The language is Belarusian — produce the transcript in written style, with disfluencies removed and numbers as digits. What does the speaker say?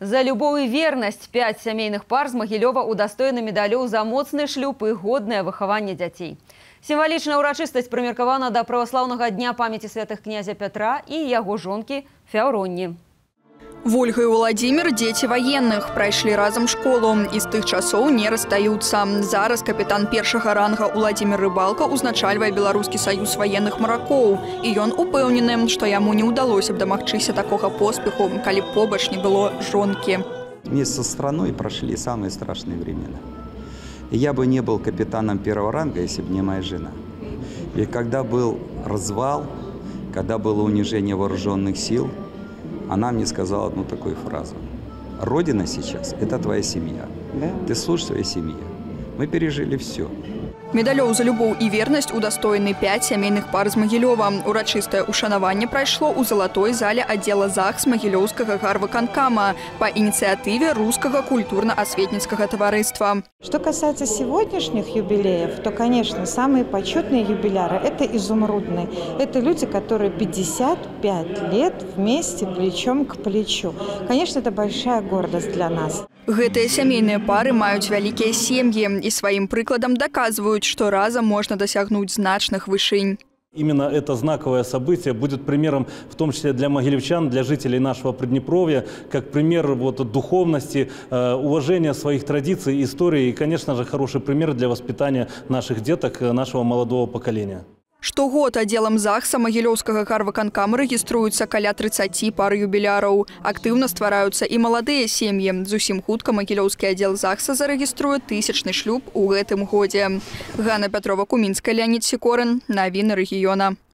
За любовь и верность 5 сямейных пар з Магілёва удостоены медалёў за моцны шлюб і годнае выхаванне дзяцей. Сімвалічная ўрачыстасць прымеркавана да праваслаўнага дня памяти святых князя Пятра і яго жонкі Феўронні. Вольга и Владимир – дети военных, прошли разом школу и с тых часов не расстаются. Зараз капитан першага ранга Владимир Рыбалка узначальвае Белорусский союз военных моряков. И он упэўнены, что ему не удалось домагчыся такого поспеху, калі побач не было жонки. Вместе со страной прошли самые страшные времена. И я бы не был капитаном первого ранга, если бы не моя жена. И когда был развал, когда было унижение вооруженных сил, она мне сказала одну такую фразу. Родина сейчас – это твоя семья. Да? Ты служишь своей семье. Мы пережили все. Медалёў за любоў і вернасць удостоены 5 сямейных пар з Магілёва. Урачыстае ушанаванне прайшло ў залатой зале аддзела ЗАГС Магілёўскага гарвыканкама па ініцыятыве Русского культурно-осветницкого товариства. Что касается сегодняшних юбилеев, то, конечно, самые почетные юбиляры – это изумрудные. Это люди, которые 55 лет вместе, плечом к плечу. Конечно, это большая гордость для нас. Гэтыя сямейныя пары маюць вялікія сем'і і сваім прыкладам даказваюць, что разом можно досягнуть значных вышынь. Именно это знаковое событие будет примером, в том числе для могилевчан, для жителей нашего Приднепровья, как пример духовности, уважения своих традиций, истории и, конечно же, хороший пример для воспитания наших деток, нашего молодого поколения. Штогод аддзелам ЗАГСа Магілёўскага гарвыканкама рэгіструюцца каля 30 пар юбіляраў. Актыўна ствараюцца і маладыя сем'і. Зусім хутка Магілёўскі аддзел ЗАГСа зарэгіструе 1000-ны шлюб у гэтым годзе. Ганна Пятрова, Кумінская, Леонид Сікорын. Навіны рэгіёна.